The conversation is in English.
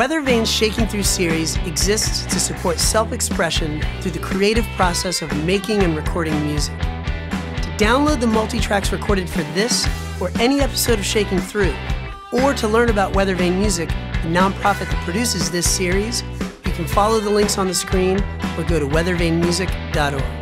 Weathervane's Shaking Through series exists to support self-expression through the creative process of making and recording music. To download the multi-tracks recorded for this or any episode of Shaking Through, or to learn about Weathervane Music, the nonprofit that produces this series, you can follow the links on the screen or go to weathervanemusic.org.